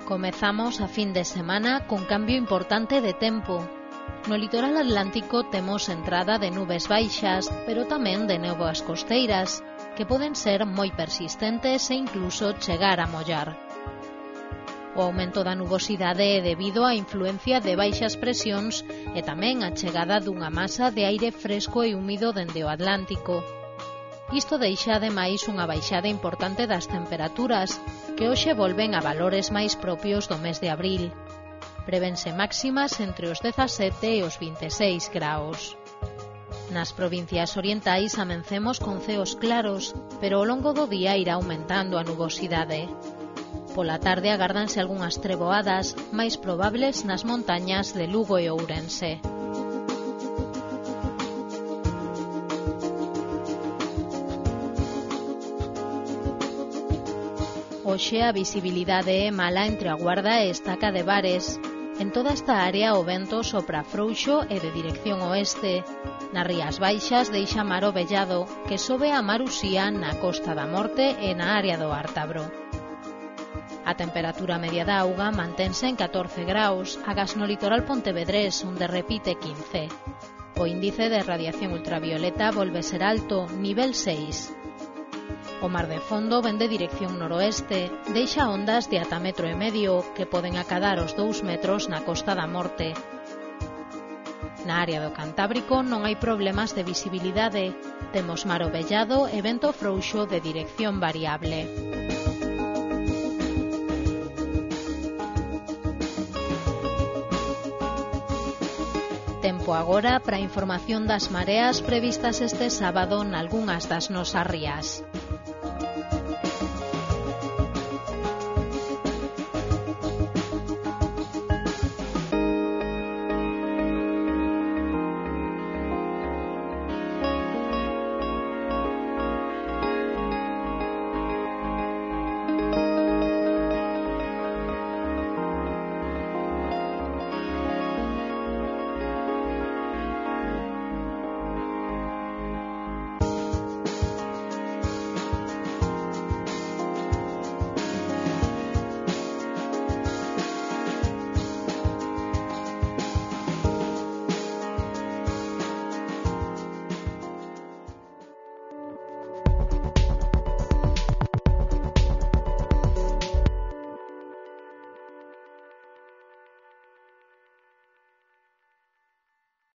Comezamos a fin de semana con cambio importante de tempo. No litoral atlántico temos entrada de nubes baixas, pero tamén de néboas costeiras, que poden ser moi persistentes e incluso chegar a mollar. O aumento da nubosidade é debido á influencia de baixas presións e tamén á chegada dunha masa de aire fresco e húmido dende o Atlántico. Isto deixa ademais unha baixada importante das temperaturas, que hoxe volven a valores máis propios do mes de abril. Prevense máximas entre os 17 e os 26 graus. Nas provincias orientais amencemos con ceos claros, pero ao longo do día irá aumentando a nubosidade. Pola tarde agárdanse algunhas treboadas, máis probables nas montañas de Lugo e Ourense. Hoxe a visibilidade é mala entre a Guarda e Estaca de Bares. En toda esta área o vento sopra frouxo e de dirección oeste. Nas Rías Baixas deixa mar o vellado, que sobe a mar Uxía na Costa da Morte e na área do Ártabro. A temperatura media da auga mantense en 14 graus, agás no litoral pontevedrés, onde repite 15. O índice de radiación ultravioleta volve ser alto, nivel 6. O mar de fondo ven de dirección noroeste, deixa ondas de ata 1,5 metros que poden acadar os 2 metros na Costa da Morte. Na área do Cantábrico non hai problemas de visibilidade, temos mar ovellado e vento frouxo de dirección variable. Tempo agora para a información das mareas previstas este sábado nalgunhas das nosas rías.